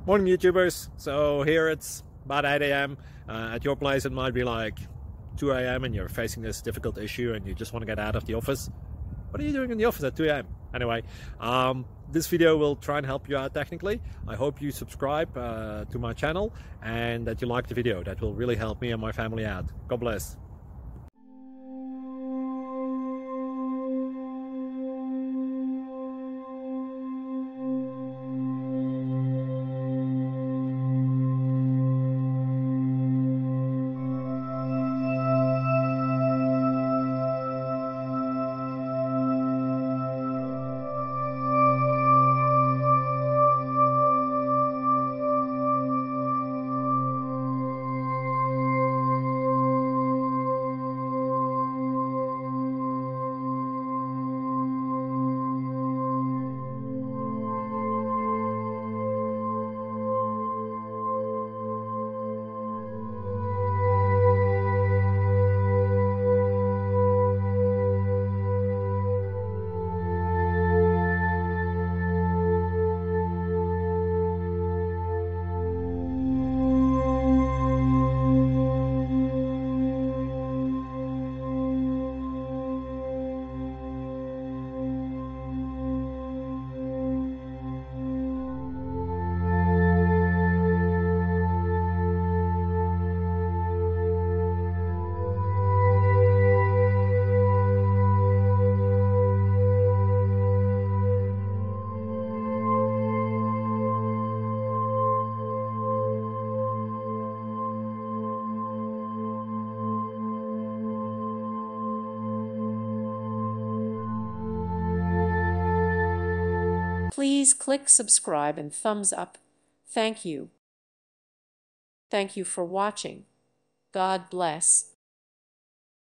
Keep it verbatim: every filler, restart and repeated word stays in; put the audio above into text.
Morning YouTubers. So here it's about eight A M Uh, at your place it might be like two A M and you're facing this difficult issue and you just want to get out of the office. What are you doing in the office at two A M? Anyway, um, this video will try and help you out technically. I hope you subscribe uh, to my channel and that you like the video. That will really help me and my family out. God bless. Please click subscribe and thumbs up. Thank you. Thank you for watching. God bless.